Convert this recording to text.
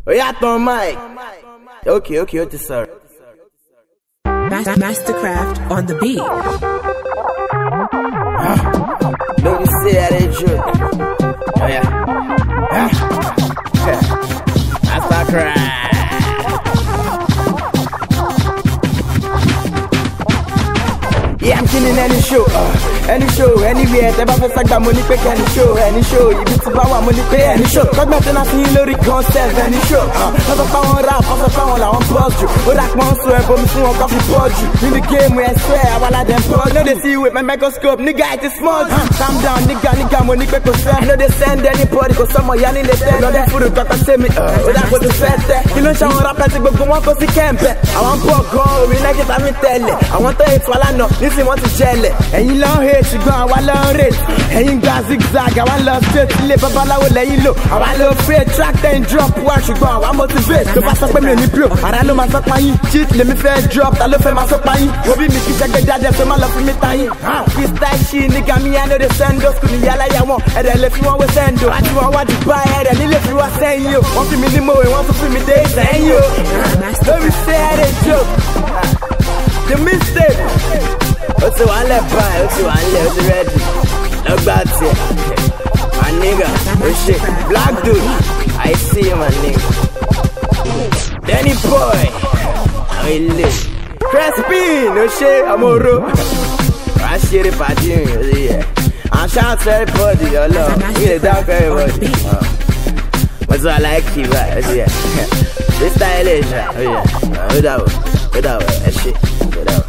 Oh yeah, ton mic. Okay, sorry. Mastercraft on the beat. Don't you say that ain't joke. Oh yeah. Mastercraft. Yeah, I'm killing any show, anywhere. Tẹ́ bá fẹ́ sagba mo ní pé any show, ibi tí bá wà mo ní pé any show. Kọ́gbọ́n tó náà fi yín lórí concept any show. Wọ́n sọ pé àwọn rap, wọ́n sọ pé àwọn làwọn boss jù. Ó dà pọ́n so ẹ̀bùn mi fún wọn kọ́ fi bọ́ jù. In the game we swear, àwa la dem pọ̀. No dey see with my microscope, nigga it is small. Calm down, nigga mo ní pé kò sẹ́. I no dey send anybody, kò sọ́mọ yá nílé tẹ́. Lọ́dẹ̀ fúru tọ́kọ sí mi, ó dà kó tó fẹ́ tẹ́. Kí ló ń ṣe àwọn rappers tí gbogbo wọn kó sí kẹ́ǹpẹ́? Àwọn pọ̀ gan-an, omi náà kí tàbí tẹ̀lẹ̀. Àwọn tó ètò alánà, nísìnyí wọ́n ti jẹ́lẹ̀. Ẹ̀yin lọ hate ṣùgbọ́n àwa lọ rate. Ẹ̀yin gba zigzag àwa lọ straight. Ilé babaláwo lẹ́yìn lò àwa lọ fake. Track ten drop wá ṣùgbọ́n àwa motivate. Tó bá sọ pé mi ò ní blow ara ló máa sọ pa yín. Cheat lèmi fẹ́ drop ta ló fẹ́ máa sọ pa yín. Wo bí mi kì í ṣẹ́gbẹ́ jáde fẹ́ má lọ fi mí ta yín. FreeStyle ṣì nígbà mi I no dey send us. Kò ní yálà yà wọ́n ẹ̀rẹ̀ lè fi wọ́n wé send o. Àti wọn wá Dubai ẹ̀rẹ̀ nílé fi wá sẹ́yìn o. Wọ́n fi mi ní mòwe wọ́n tún fi mi dé sẹ́yìn o. Don't be say I dey joke. The mistake. Ó ti wà lẹ̀ báyìí, ó ti wà lẹ̀, ó ti ready. Lọ́gbà tiẹ̀, my nigga, ó ṣe. Black dude, I see you, my nigga. Danny boy, àwọn ilé. Crespin, ó ṣe, àmọ́ró. Wàá ṣeré pàdé mi, ó ti yẹ. I'm shout to everybody, ọlọ́. We dey down for everybody. Mo ti wà láìkì báyìí, ó ti yẹ. FreeStyle ẹ̀ ṣá, ó yẹ. Ó dàbọ̀, ẹ ṣe, ó dàbọ̀.